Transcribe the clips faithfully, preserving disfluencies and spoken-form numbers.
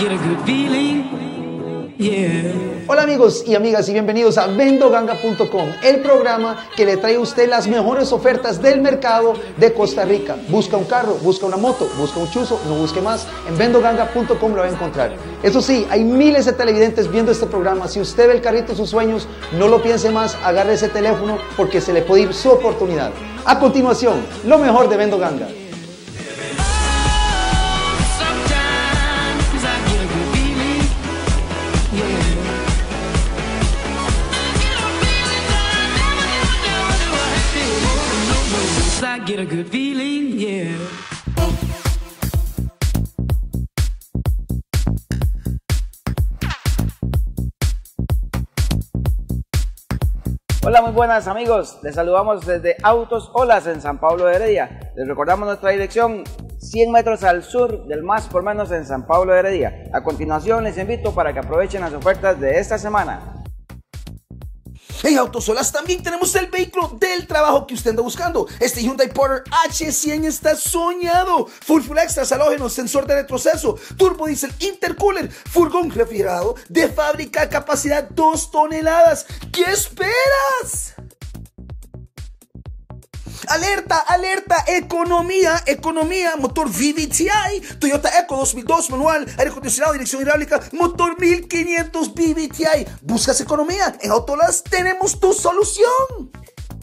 get a good feeling, yeah. Hola amigos y amigas y bienvenidos a vendo ganga punto com, el programa que le trae a usted las mejores ofertas del mercado de Costa Rica. Busca un carro, busca una moto, busca un chuzo, no busque más. En vendo ganga punto com lo va a encontrar. Eso sí, hay miles de televidentes viendo este programa. Si usted ve el carrito de sus sueños, no lo piense más, agarre ese teléfono porque se le puede ir su oportunidad. A continuación, lo mejor de Vendo Ganga. I get a good feeling, yeah. Hola, muy buenas amigos, les saludamos desde Autos Olas en San Pablo de Heredia. Les recordamos nuestra dirección, cien metros al sur del Más por Menos en San Pablo de Heredia. A continuación les invito para que aprovechen las ofertas de esta semana. En Autosolas también tenemos el vehículo del trabajo que usted anda buscando. Este Hyundai Porter H cien está soñado. Full full extras, halógenos, sensor de retroceso, turbo diesel, intercooler, furgón refrigerado de fábrica, capacidad dos toneladas. ¿Qué esperas? Alerta, alerta, economía, economía, motor V V T I, Toyota Eco dos mil dos, manual, aire acondicionado, dirección hidráulica, motor mil quinientos V V T I. ¿Buscas economía? En Autolas tenemos tu solución.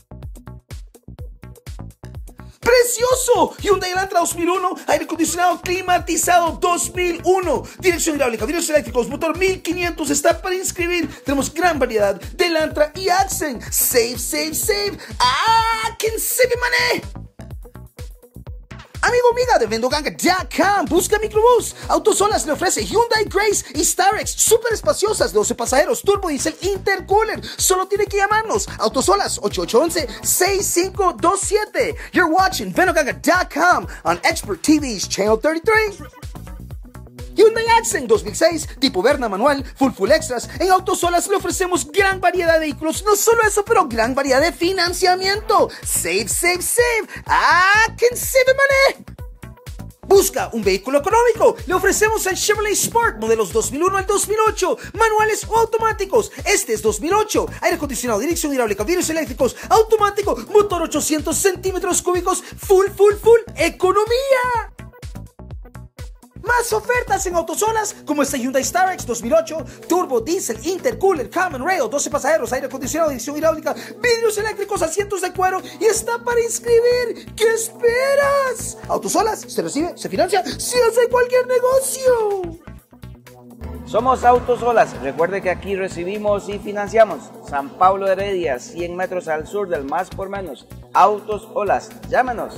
¡Precioso! Hyundai Elantra dos mil uno, aire acondicionado climatizado dos mil uno, dirección hidráulica, vidrios eléctricos, motor mil quinientos, está para inscribir. Tenemos gran variedad de Elantra y Accent. Save, save, save. ¡Ah! ¿Quién save money? Amigo, amiga de vendo ganga punto com, busca microbús. Autosolas le ofrece Hyundai Grace y Starex, súper espaciosas, doce pasajeros, turbo diesel, intercooler. Solo tiene que llamarnos. Autosolas ocho ocho uno uno, seis cinco dos siete. You're watching vendo ganga punto com on Expert T V's Channel treinta y tres. Hyundai Accent dos mil seis, tipo Verna manual, full full extras. En Autosolas le ofrecemos gran variedad de vehículos. No solo eso, pero gran variedad de financiamiento. Save, save, save. Ah, can save money. Busca un vehículo económico. Le ofrecemos el Chevrolet Spark, modelos dos mil uno al dos mil ocho, manuales o automáticos. Este es dos mil ocho, aire acondicionado, dirección hidráulica, vidrios eléctricos, automático, motor ochocientos centímetros cúbicos, full, full, full, economía. Más ofertas en Autosolas, como este Hyundai Starex dos mil ocho, turbo, diesel, intercooler, common rail, doce pasajeros, aire acondicionado, dirección hidráulica, vidrios eléctricos, asientos de cuero y está para inscribir. ¿Qué esperas? Autosolas, se recibe, se financia, se hace cualquier negocio. Somos Autos Olas, recuerde que aquí recibimos y financiamos. San Pablo de Heredia, cien metros al sur del Más por Menos. Autos Olas, llámenos.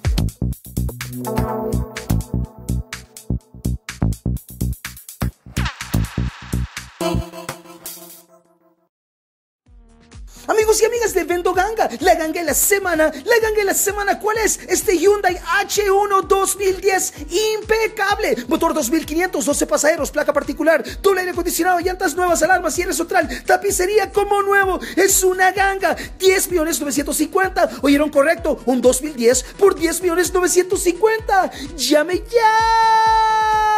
Amigos y amigas de Vendo Ganga, la ganga de la semana, la ganga de la semana, ¿cuál es? Este Hyundai H uno dos mil diez, impecable, motor dos mil quinientos, doce pasajeros, placa particular, doble aire acondicionado, llantas nuevas, alarmas, cierre central, tapicería como nuevo, es una ganga, diez millones novecientos cincuenta, oyeron correcto, un dos mil diez por diez millones novecientos cincuenta, llame ya.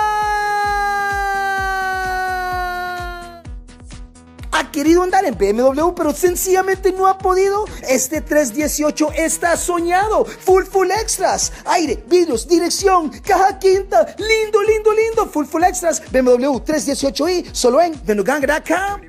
Ha querido andar en B M W, pero sencillamente no ha podido. Este tres dieciocho está soñado. Full, full extras. Aire, vidrios, dirección, caja quinta. Lindo, lindo, lindo. Full, full extras. B M W tres dieciocho i, solo en vendo ganga punto com.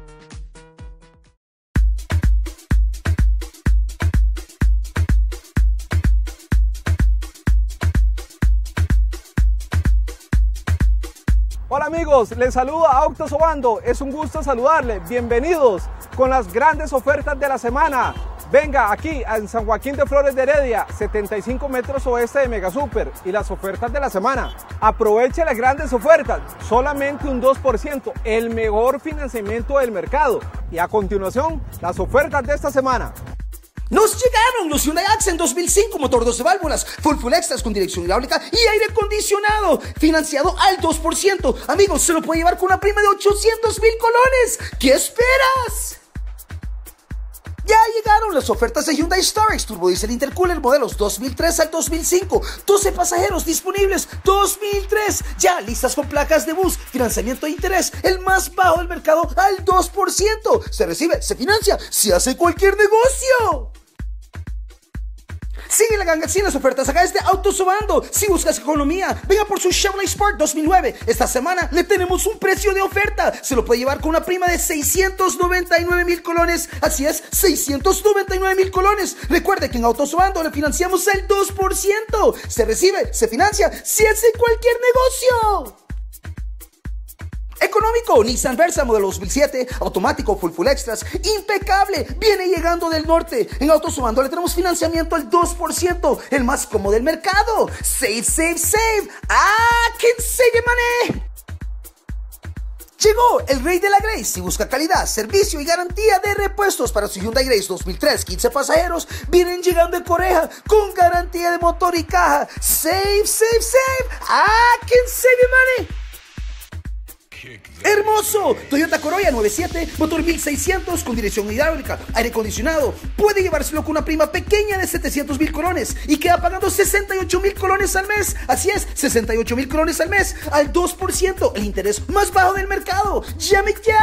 Hola amigos, les saluda Autos Obando, es un gusto saludarles, bienvenidos con las grandes ofertas de la semana. Venga aquí en San Joaquín de Flores de Heredia, setenta y cinco metros oeste de Mega Super y las ofertas de la semana. Aproveche las grandes ofertas, solamente un dos por ciento, el mejor financiamiento del mercado. Y a continuación, las ofertas de esta semana. Nos llegaron los Hyundai Accent dos mil cinco, motor doce válvulas, full full extras con dirección hidráulica y aire acondicionado, financiado al dos por ciento. Amigos, se lo puede llevar con una prima de ochocientos mil colones. ¿Qué esperas? Ya llegaron las ofertas de Hyundai Starex Turbo Diesel Intercooler modelos dos mil tres al dos mil cinco. doce pasajeros disponibles. dos mil tres. Ya listas con placas de bus. Financiamiento de interés. El más bajo del mercado al dos por ciento. Se recibe, se financia, se hace cualquier negocio. Sigue la ganga sin las ofertas acá desde Autosobando. Si buscas economía, venga por su Chevrolet Spark dos mil nueve. Esta semana le tenemos un precio de oferta. Se lo puede llevar con una prima de seiscientos noventa y nueve mil colones. Así es, seiscientos noventa y nueve mil colones. Recuerde que en Autosobando le financiamos el dos por ciento. Se recibe, se financia, se hace cualquier negocio. Económico, Nissan Versa modelo dos mil siete, automático, full full extras, impecable, viene llegando del norte. En Autosobando le tenemos financiamiento al dos por ciento, el más cómodo del mercado. Save, save, save, I can save money. Llegó el rey de la Grace. Si busca calidad, servicio y garantía de repuestos para su Hyundai Grace dos mil tres, quince pasajeros, vienen llegando de Corea con garantía de motor y caja. Save, save, save, I can save money. Hermoso, Toyota Corolla nueve siete, motor mil seiscientos con dirección hidráulica, aire acondicionado. Puede llevárselo con una prima pequeña de setecientos mil colones y queda pagando sesenta y ocho mil colones al mes. Así es, sesenta y ocho mil colones al mes al dos por ciento, el interés más bajo del mercado. ¡Llame ya!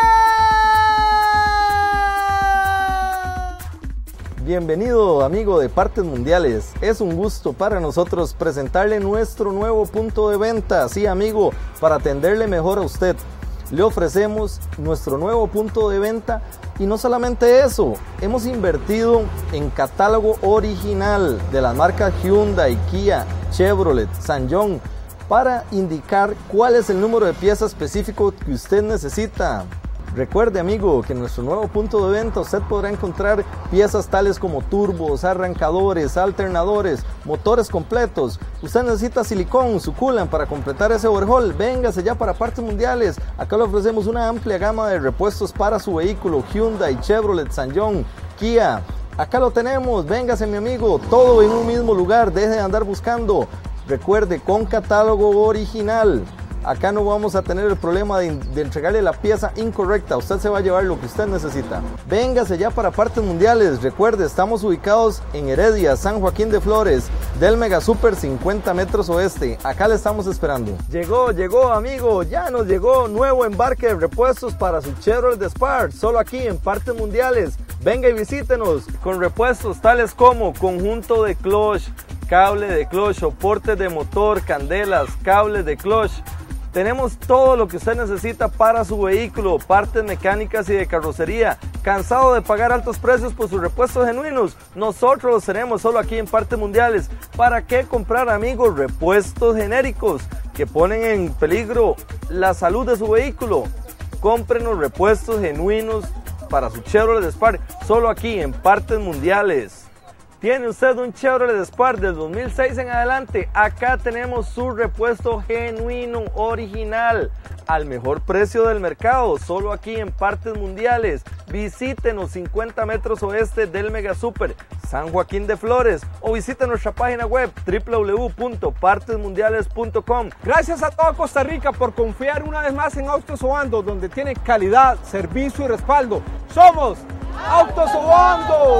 Bienvenido amigo de Partes Mundiales, es un gusto para nosotros presentarle nuestro nuevo punto de venta. Sí amigo, para atenderle mejor a usted, le ofrecemos nuestro nuevo punto de venta y no solamente eso, hemos invertido en catálogo original de las marcas Hyundai, Kia, Chevrolet, SsangYong para indicar cuál es el número de pieza específico que usted necesita. Recuerde amigo que en nuestro nuevo punto de venta usted podrá encontrar piezas tales como turbos, arrancadores, alternadores, motores completos. Usted necesita silicón, su coolant para completar ese overhaul. Véngase ya para Partes Mundiales. Acá le ofrecemos una amplia gama de repuestos para su vehículo. Hyundai, Chevrolet, SsangYong, Kia. Acá lo tenemos. Véngase mi amigo. Todo en un mismo lugar. Deje de andar buscando. Recuerde, con catálogo original. Acá no vamos a tener el problema de, de entregarle la pieza incorrecta. Usted se va a llevar lo que usted necesita. Véngase ya para Partes Mundiales. Recuerde, estamos ubicados en Heredia, San Joaquín de Flores, del Mega Super cincuenta metros oeste. Acá le estamos esperando. Llegó, llegó amigo. Ya nos llegó nuevo embarque de repuestos para su Chevrolet Spark. Solo aquí en Partes Mundiales. Venga y visítenos con repuestos tales como conjunto de clutch, cable de clutch, soportes de motor, candelas, cables de clutch. Tenemos todo lo que usted necesita para su vehículo, partes mecánicas y de carrocería. ¿Cansado de pagar altos precios por sus repuestos genuinos? Nosotros los tenemos solo aquí en Partes Mundiales. ¿Para qué comprar, amigos, repuestos genéricos que ponen en peligro la salud de su vehículo? Cómprenos repuestos genuinos para su Chevrolet Spark solo aquí en Partes Mundiales. ¿Tiene usted un Chevrolet Spark del dos mil seis en adelante? Acá tenemos su repuesto genuino, original, al mejor precio del mercado, solo aquí en Partes Mundiales. Visítenos cincuenta metros oeste del Mega Super, San Joaquín de Flores, o visite nuestra página web w w w punto partes mundiales punto com. Gracias a toda Costa Rica por confiar una vez más en Autosobando, donde tiene calidad, servicio y respaldo. ¡Somos Autosobando!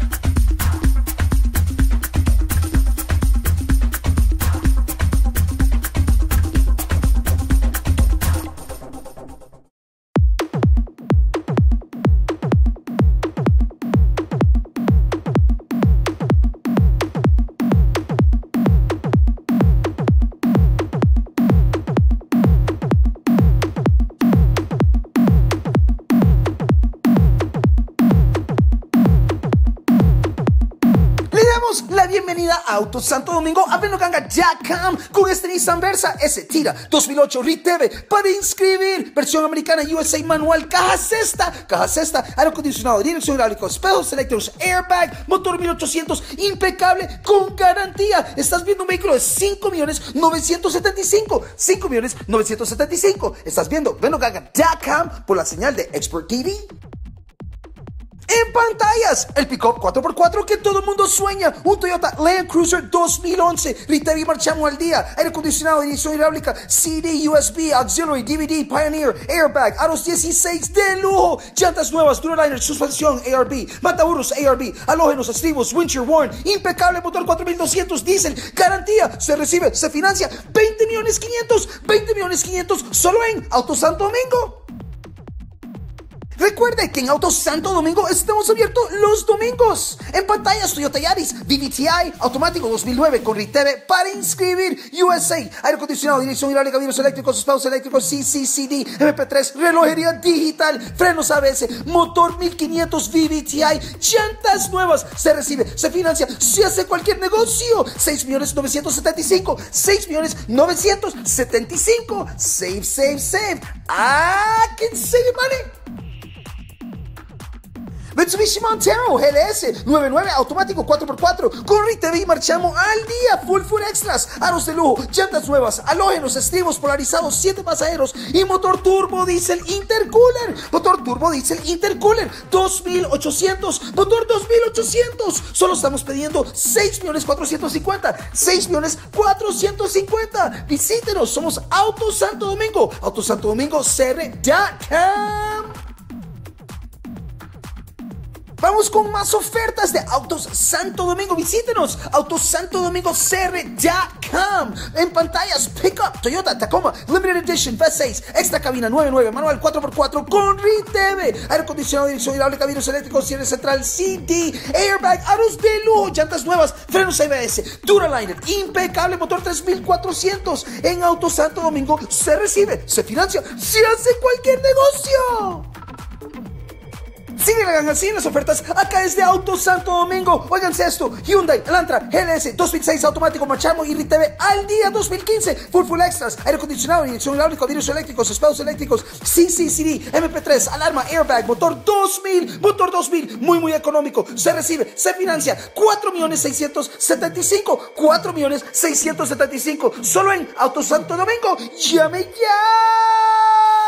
La bienvenida a Autos Santo Domingo a vendoganga punto com con este Nissan Versa S Tira dos mil ocho R I T V para inscribir, versión americana U S A manual, caja cesta, caja cesta, aire acondicionado, dirección hidráulica, espejos eléctricos, airbag, motor mil ochocientos, impecable, con garantía. Estás viendo un vehículo de cinco millones novecientos setenta y cinco, cinco millones novecientos setenta y cinco. Estás viendo vendoganga punto com por la señal de Expert T V. En pantallas, el pick-up cuatro por cuatro que todo el mundo sueña, un Toyota Land Cruiser dos mil once, Ritevi marchamos al día, aire acondicionado, dirección hidráulica, C D, U S B, auxiliary, D V D, Pioneer, airbag, aros dieciséis de lujo, llantas nuevas, Duraliner, suspensión, A R B, mataburros, A R B, halógenos, estribos, windshield warn, impecable motor cuatro mil doscientos diésel, garantía, se recibe, se financia, veinte millones quinientos, veinte millones quinientos, solo en Auto Santo Domingo. Recuerde que en Auto Santo Domingo estamos abiertos los domingos. En pantallas Toyota Yaris, V V T I, automático dos mil nueve con Riteve para inscribir, U S A, aire acondicionado, dirección hidráulica, vidrios eléctricos, espejos eléctricos, C C C D, M P tres, relojería digital, frenos A B S, motor mil quinientos V V T I, llantas nuevas, se recibe, se financia, se hace cualquier negocio. seis millones novecientos setenta y cinco, seis millones novecientos setenta y cinco, save, save, save. I can save money. Mitsubishi Montero G L S noventa y nueve automático cuatro por cuatro con Riteve marchamos al día, full full extras, aros de lujo, llantas nuevas, halógenos, estribos polarizados, siete pasajeros y motor turbo diésel intercooler, motor turbo diésel intercooler dos mil ochocientos, motor dos mil ochocientos, solo estamos pidiendo seis millones cuatrocientos cincuenta, seis millones cuatrocientos cincuenta. Visítenos, somos Auto Santo Domingo, Auto Santo Domingo C R punto com. Vamos con más ofertas de Autos Santo Domingo. Visítenos, Autos Santo Domingo C R punto com. En pantallas, Pickup, Toyota Tacoma, Limited Edition, V seis, extra cabina noventa y nueve, manual cuatro por cuatro con Riteve, aire acondicionado, dirección hidráulica, vidrios eléctricos, cierre central, C D, airbag, aros de lujo, llantas nuevas, frenos A B S, Duraliner, impecable, motor tres mil cuatrocientos. En Autos Santo Domingo se recibe, se financia, se hace cualquier negocio. Sigue la ganga, siguen las ofertas acá desde Auto Santo Domingo. Óiganse esto, Hyundai Elantra G L S dos mil seis automático marchamo y Riteve al día dos mil quince, full full extras, aire acondicionado, dirección hidráulica, vidrios eléctricos, espejos eléctricos, C C C D, M P tres, alarma, airbag, motor dos mil, motor dos mil, muy muy económico, se recibe, se financia, cuatro millones seiscientos setenta y cinco, cuatro millones seiscientos setenta y cinco, solo en Auto Santo Domingo. ¡Llame ya!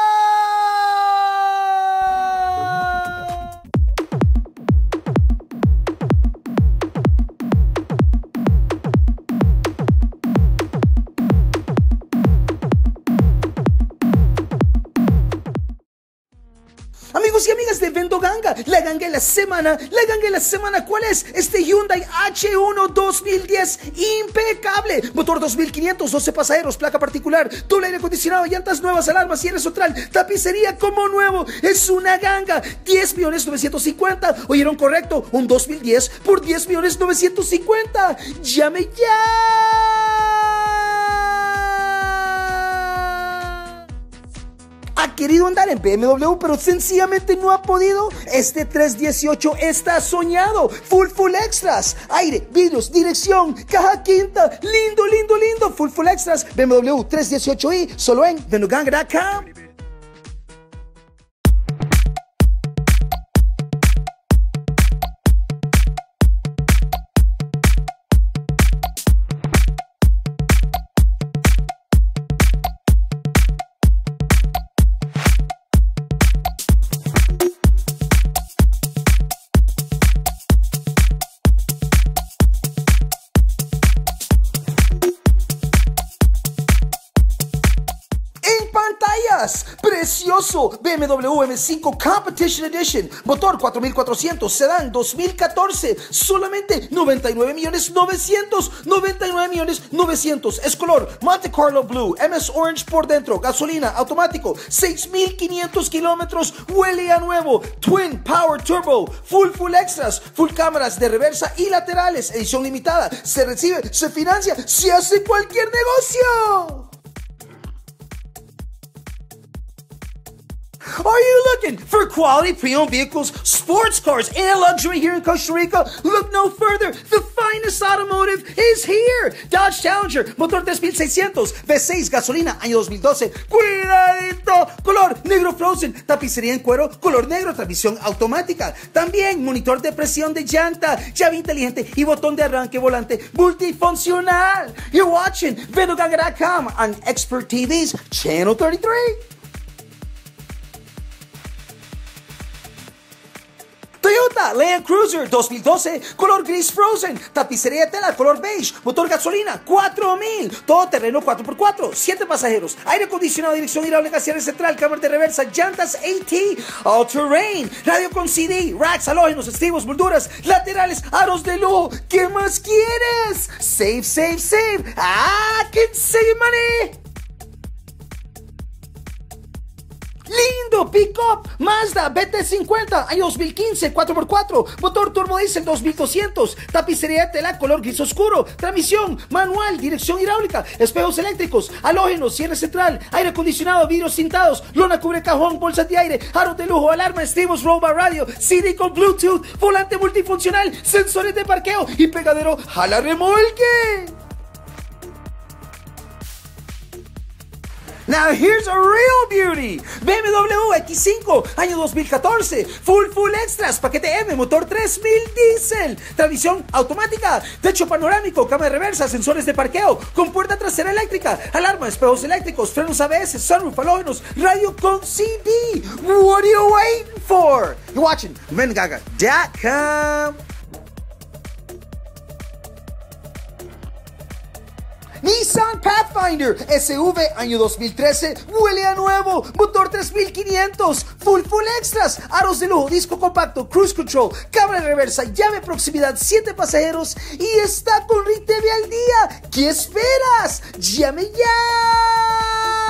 Amigos y amigas de Vendo Ganga, la ganga de la semana, la ganga de la semana, ¿cuál es? Este Hyundai H uno dos mil diez, impecable, motor dos mil quinientos, doce pasajeros, placa particular, doble aire acondicionado, llantas nuevas, alarmas, cierre central, tapicería como nuevo, es una ganga, diez millones novecientos cincuenta, oyeron correcto, un dos mil diez por diez millones novecientos cincuenta, llame ya. Ha querido andar en B M W, pero sencillamente no ha podido. Este trescientos dieciocho está soñado. Full, full extras. Aire, vidrios, dirección, caja quinta. Lindo, lindo, lindo. Full, full extras. B M W trescientos dieciocho i, solo en vendoganga punto com. Precioso B M W M cinco Competition Edition, motor cuatro mil cuatrocientos, sedán dos mil catorce, solamente noventa y nueve millones novecientos, noventa y nueve millones novecientos, es color Monte Carlo Blue, M S Orange por dentro, gasolina, automático, seis mil quinientos kilómetros, huele a nuevo, Twin Power Turbo, full full extras, full cámaras de reversa y laterales, edición limitada, se recibe, se financia, se hace cualquier negocio. Are you looking for quality pre-owned vehicles, sports cars, and luxury here in Costa Rica? Look no further. The finest automotive is here. Dodge Challenger, motor tres mil seiscientos, V seis, gasolina, año dos mil doce. Cuidadito, color negro frozen, tapicería en cuero, color negro, transmisión automática. También monitor de presión de llanta, llave inteligente y botón de arranque volante multifuncional. You're watching vendoganga punto com on Expert T V's Channel thirty-three. Toyota Land Cruiser dos mil doce, color gris frozen, tapicería de tela color beige, motor gasolina cuatro mil, todo terreno cuatro por cuatro, siete pasajeros, aire acondicionado, dirección hidráulica, cierre central, cámara de reversa, llantas A T, all terrain, radio con C D, racks, halógenos, estribos, molduras, laterales, aros de lujo. ¿Qué más quieres? Save, save, save. I can save money. Lindo pick-up Mazda B T cincuenta, año dos mil quince, cuatro por cuatro, motor turbo diesel dos mil doscientos, tapicería de tela color gris oscuro, transmisión manual, dirección hidráulica, espejos eléctricos, halógenos, cierre central, aire acondicionado, vidrios tintados, lona cubre cajón, bolsas de aire, aros de lujo, alarma, estribos, roba radio, C D con Bluetooth, volante multifuncional, sensores de parqueo y pegadero jala remolque. Now here's a real beauty. B M W X cinco, año dos mil catorce. Full, full extras. Paquete M, motor tres mil diésel. Transmisión automática. Techo panorámico, cámara de reversa, sensores de parqueo. Con puerta trasera eléctrica. Alarma, espejos eléctricos, frenos A B S, sunroof, halógenos, radio con C D. What are you waiting for? You're watching Vengaga dot com. Nissan Pathfinder S U V año dos mil trece, huele a nuevo, motor tres mil quinientos, full full extras, aros de lujo, disco compacto, cruise control, cámara de reversa, llave proximidad, siete pasajeros y está con R I T V al día. ¿Qué esperas? ¡Llame ya!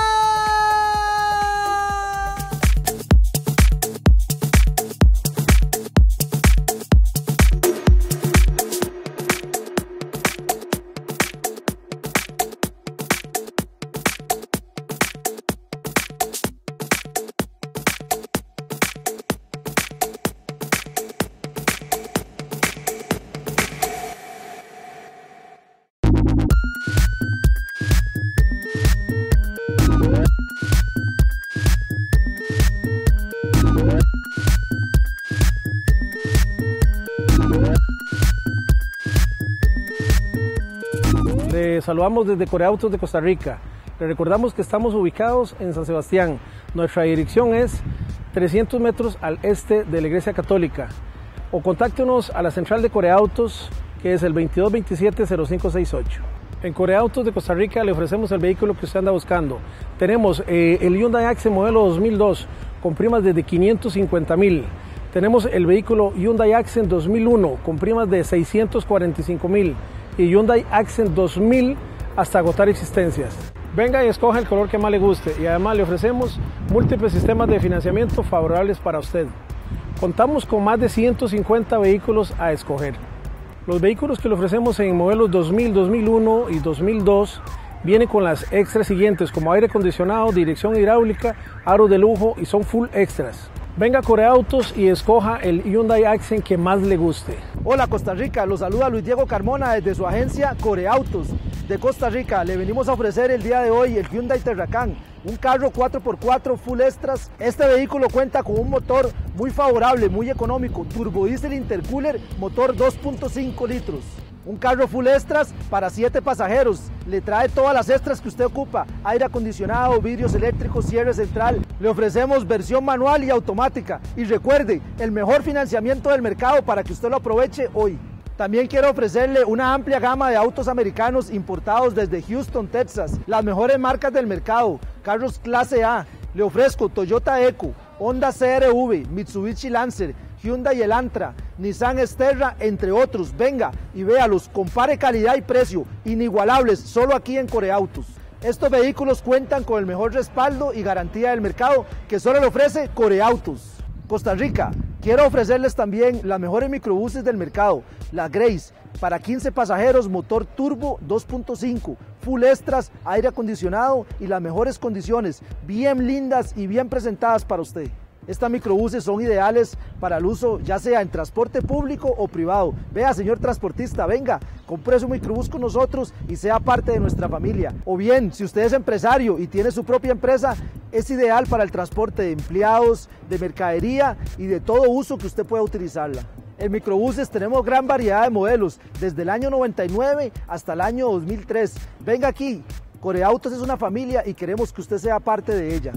Le saludamos desde Coreautos de Costa Rica. Le recordamos que estamos ubicados en San Sebastián. Nuestra dirección es trescientos metros al este de la Iglesia Católica. O contáctenos a la central de Coreautos, que es el veintidós veintisiete cero cinco sesenta y ocho. En Coreautos de Costa Rica le ofrecemos el vehículo que usted anda buscando. Tenemos eh, el Hyundai Accent modelo dos mil dos con primas desde quinientos cincuenta mil. Tenemos el vehículo Hyundai Accent dos mil uno con primas de seiscientos cuarenta y cinco mil. Y Hyundai Accent dos mil hasta agotar existencias. Venga y escoja el color que más le guste y además le ofrecemos múltiples sistemas de financiamiento favorables para usted. Contamos con más de ciento cincuenta vehículos a escoger. Los vehículos que le ofrecemos en modelos dos mil, dos mil uno y dos mil dos vienen con las extras siguientes como aire acondicionado, dirección hidráulica, aros de lujo y son full extras. Venga a Coreautos y escoja el Hyundai Accent que más le guste. Hola Costa Rica, los saluda Luis Diego Carmona desde su agencia Coreautos de Costa Rica. Le venimos a ofrecer el día de hoy el Hyundai Terracan, un carro cuatro por cuatro full extras. Este vehículo cuenta con un motor muy favorable, muy económico, turbodiesel intercooler, motor dos punto cinco litros. Un carro full extras para siete pasajeros. Le trae todas las extras que usted ocupa: aire acondicionado, vidrios eléctricos, cierre central. Le ofrecemos versión manual y automática. Y recuerde, el mejor financiamiento del mercado para que usted lo aproveche hoy. También quiero ofrecerle una amplia gama de autos americanos importados desde Houston, Texas. Las mejores marcas del mercado, carros clase A. Le ofrezco Toyota Eco, Honda C R V, Mitsubishi Lancer, Hyundai Elantra, Nissan Xterra, entre otros. Venga y véalos, compare calidad y precio, inigualables, solo aquí en Coreautos. Estos vehículos cuentan con el mejor respaldo y garantía del mercado que solo le ofrece Coreautos. Costa Rica, quiero ofrecerles también las mejores microbuses del mercado, la Grace, para quince pasajeros, motor turbo dos punto cinco, full extras, aire acondicionado y las mejores condiciones, bien lindas y bien presentadas para usted. Estas microbuses son ideales para el uso ya sea en transporte público o privado. Vea, señor transportista, venga, compre su microbús con nosotros y sea parte de nuestra familia. O bien, si usted es empresario y tiene su propia empresa, es ideal para el transporte de empleados, de mercadería y de todo uso que usted pueda utilizarla. En microbuses tenemos gran variedad de modelos, desde el año noventa y nueve hasta el año dos mil tres. Venga aquí, Coreautos es una familia y queremos que usted sea parte de ella.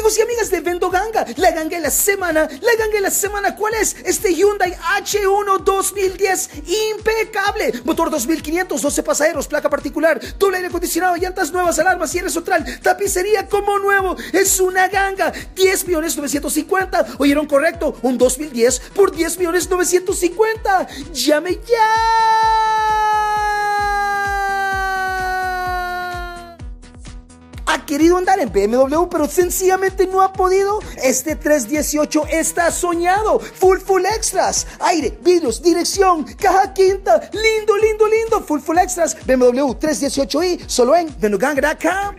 Amigos y amigas de Vendo Ganga, la ganga de la semana, la ganga de la semana, ¿cuál es? Este Hyundai H uno dos mil diez, impecable, motor dos mil quinientos, doce pasajeros, placa particular, doble aire acondicionado, llantas nuevas, alarmas, cierre central, tapicería como nuevo, es una ganga, diez millones novecientos cincuenta, oyeron correcto, un dos mil diez por diez millones novecientos cincuenta, llame ya. Ha querido andar en B M W, pero sencillamente no ha podido. Este trescientos dieciocho está soñado. Full, full extras. Aire, vidrios, dirección, caja quinta. Lindo, lindo, lindo. Full, full extras. B M W trescientos dieciocho i, solo en vendo ganga punto com.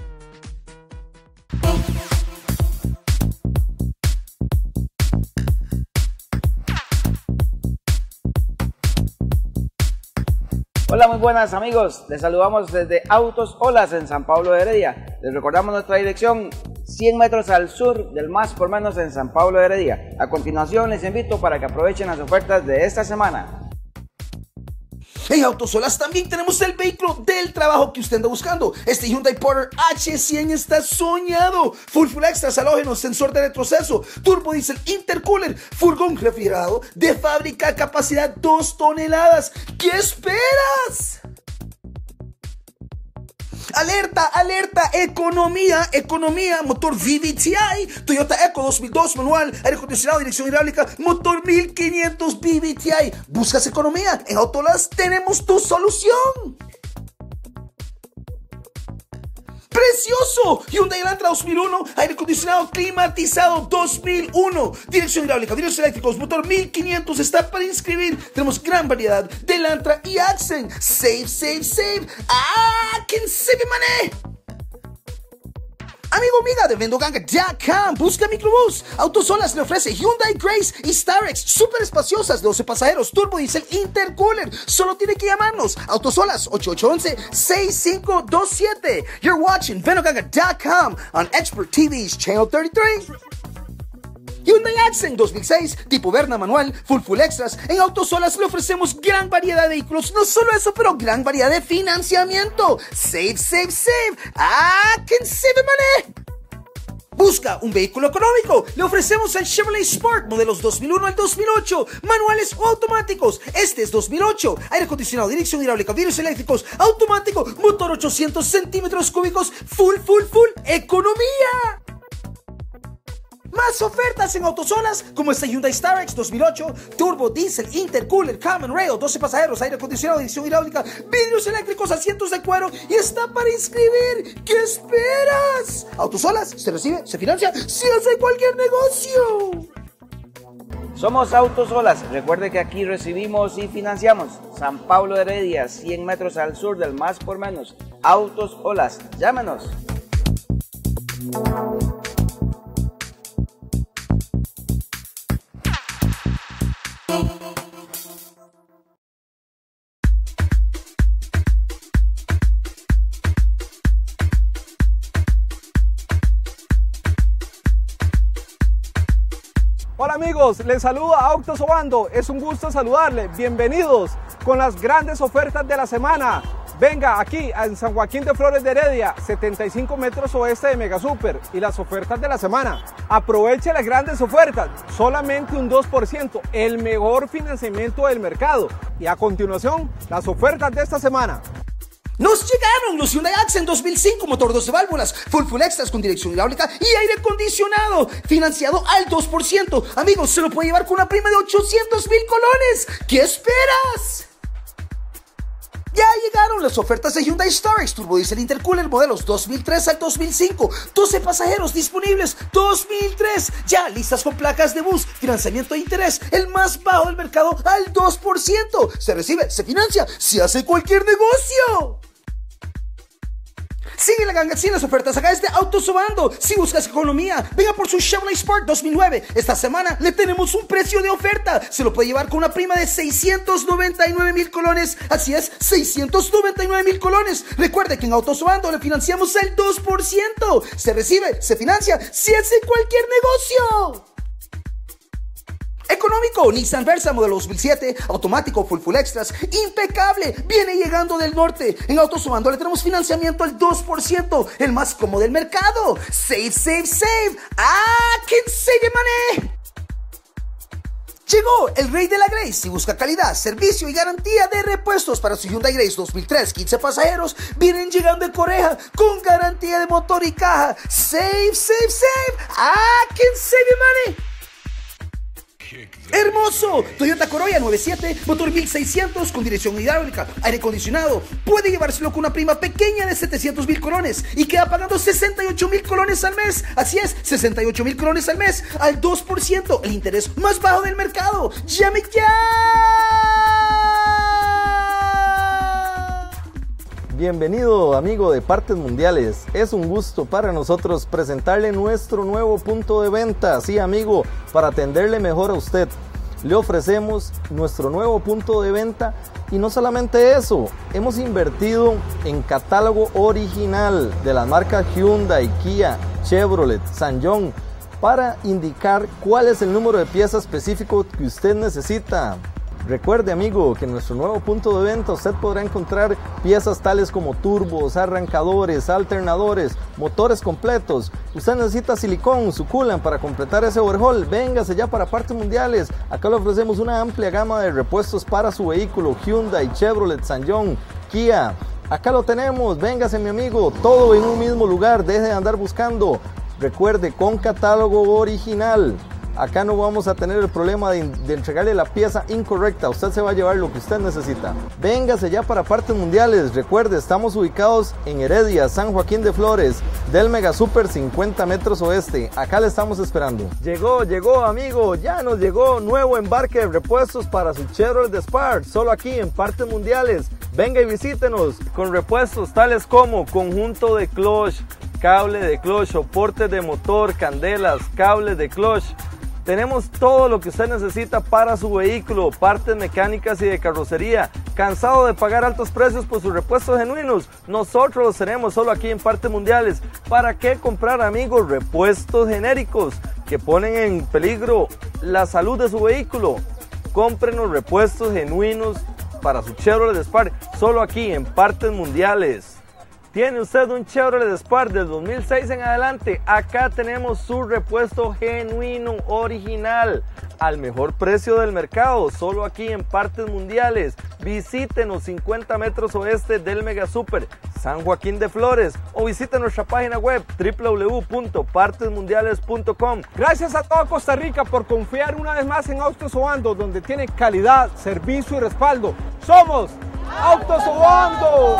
Hola, muy buenas amigos, les saludamos desde Autos Olas en San Pablo de Heredia. Les recordamos nuestra dirección, cien metros al sur del Más por Menos en San Pablo de Heredia. A continuación les invito para que aprovechen las ofertas de esta semana. En Autos Olas también tenemos el vehículo del trabajo que usted anda buscando. Este Hyundai Porter H cien está soñado. Full full extras, halógenos, sensor de retroceso, turbo diesel, intercooler, furgón refrigerado de fábrica, capacidad dos toneladas. ¿Qué esperas? Alerta, alerta, economía, economía, motor V V T I, Toyota Eco dos mil dos, manual, aire acondicionado, dirección hidráulica, motor mil quinientos V V T I. ¿Buscas economía? En Autolas tenemos tu solución. ¡Precioso! Hyundai Elantra dos mil uno, aire acondicionado climatizado dos mil uno, dirección hidráulica, vidrios eléctricos, motor mil quinientos, está para inscribir. Tenemos gran variedad de Elantra y Accent. Save, save, save. ¡Ah! ¿Quién save money? Amigo, amiga de vendo ganga punto com, busca microbús. Autosolas le ofrece Hyundai Grace y Starex, súper espaciosas, doce pasajeros, turbo diesel, intercooler. Solo tiene que llamarnos. Autosolas ocho ocho uno uno, seis cinco dos siete. You're watching vendo ganga punto com on Expert T V's Channel treinta y tres. Hyundai Accent dos mil seis, tipo Verna manual, full full extras. En Autosolas le ofrecemos gran variedad de vehículos. No solo eso, pero gran variedad de financiamiento. Save, save, save. Ah, can save money. Busca un vehículo económico. Le ofrecemos el Chevrolet Spark, modelos dos mil uno al dos mil ocho, manuales o automáticos. Este es dos mil ocho, aire acondicionado, dirección hidráulica, vidrios eléctricos, automático, motor ochocientos centímetros cúbicos, full, full, full, economía. Más ofertas en Autosolas, como este Hyundai Starex dos mil ocho, turbo, diesel, intercooler, common rail, doce pasajeros, aire acondicionado, dirección hidráulica, vidrios eléctricos, asientos de cuero y está para inscribir. ¿Qué esperas? Autosolas, se recibe, se financia, se hace cualquier negocio. Somos Autos Olas, recuerde que aquí recibimos y financiamos. San Pablo de Heredia, cien metros al sur del Más por Menos. Autos Olas, llámenos. Hola amigos, les saluda Autos Obando, es un gusto saludarle, bienvenidos con las grandes ofertas de la semana. Venga aquí en San Joaquín de Flores de Heredia, setenta y cinco metros oeste de Mega Super y las ofertas de la semana. Aproveche las grandes ofertas, solamente un dos por ciento, el mejor financiamiento del mercado. Y a continuación, las ofertas de esta semana. Nos llegaron los Hyundai Accent dos mil cinco, motor doce válvulas, full full extras con dirección hidráulica y aire acondicionado, financiado al dos por ciento. Amigos, se lo puede llevar con una prima de ochocientos mil colones. ¿Qué esperas? Ya llegaron las ofertas de Hyundai Starex, turbo diesel intercooler, modelos dos mil tres al dos mil cinco, doce pasajeros disponibles, dos mil tres, ya listas con placas de bus, financiamiento de interés, el más bajo del mercado al dos por ciento. Se recibe, se financia, se hace cualquier negocio. Sigue la ganga sin las ofertas acá desde Autos Obando. Si buscas economía, venga por su Chevrolet Spark dos mil nueve. Esta semana le tenemos un precio de oferta. Se lo puede llevar con una prima de seiscientos noventa y nueve mil colones. Así es, seiscientos noventa y nueve mil colones. Recuerde que en Autos Obando le financiamos el dos por ciento. Se recibe, se financia, se hace cualquier negocio. Económico, Nissan Versa modelo dos mil siete, automático, full full extras, impecable, viene llegando del norte. En Autos Obando le tenemos financiamiento al dos por ciento, el más cómodo del mercado. Save, save, save, I can save your money. Llegó el rey de la Grace. Si busca calidad, servicio y garantía de repuestos para su Hyundai Grace dos mil tres, quince pasajeros, vienen llegando en Corea con garantía de motor y caja. Save, save, save, I can save your money. ¡Hermoso! Toyota Corolla nueve siete, motor mil seiscientos con dirección hidráulica, aire acondicionado. Puede llevárselo con una prima pequeña de setecientos mil colones y queda pagando sesenta y ocho mil colones al mes. Así es, sesenta y ocho mil colones al mes al dos por ciento, el interés más bajo del mercado. ¡Llame ya! Bienvenido amigo de Partes Mundiales, es un gusto para nosotros presentarle nuestro nuevo punto de venta, sí amigo, para atenderle mejor a usted. Le ofrecemos nuestro nuevo punto de venta y no solamente eso, hemos invertido en catálogo original de las marcas Hyundai, Kia, Chevrolet, SsangYong para indicar cuál es el número de pieza específico que usted necesita. Recuerde amigo que en nuestro nuevo punto de venta usted podrá encontrar piezas tales como turbos, arrancadores, alternadores, motores completos. Usted necesita silicón, su coolant para completar ese overhaul. Véngase ya para Partes Mundiales. Acá le ofrecemos una amplia gama de repuestos para su vehículo Hyundai, Chevrolet, SsangYong, Kia. Acá lo tenemos, véngase mi amigo, todo en un mismo lugar, deje de andar buscando. Recuerde, con catálogo original. Acá no vamos a tener el problema de, de entregarle la pieza incorrecta. Usted se va a llevar lo que usted necesita. Véngase ya para Partes Mundiales. Recuerde, estamos ubicados en Heredia, San Joaquín de Flores, del Mega Super cincuenta metros oeste. Acá le estamos esperando. Llegó, llegó amigo. Ya nos llegó nuevo embarque de repuestos para su Chevrolet Spark. Solo aquí en Partes Mundiales. Venga y visítenos con repuestos tales como conjunto de clutch, cable de clutch, soportes de motor, candelas, cables de clutch. Tenemos todo lo que usted necesita para su vehículo, partes mecánicas y de carrocería. ¿Cansado de pagar altos precios por sus repuestos genuinos? Nosotros los tenemos solo aquí en Partes Mundiales. ¿Para qué comprar, amigos, repuestos genéricos que ponen en peligro la salud de su vehículo? Cómprenos repuestos genuinos para su Chevrolet Spark, solo aquí en Partes Mundiales. ¿Tiene usted un Chevrolet Spark del dos mil seis en adelante? Acá tenemos su repuesto genuino, original, al mejor precio del mercado, solo aquí en Partes Mundiales. Visítenos cincuenta metros oeste del Mega Super, San Joaquín de Flores, o visite nuestra página web w w w punto partes mundiales punto com. Gracias a toda Costa Rica por confiar una vez más en Autos Obando, donde tiene calidad, servicio y respaldo. ¡Somos Autos Obando!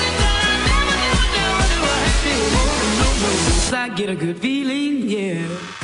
I get a good feeling, yeah.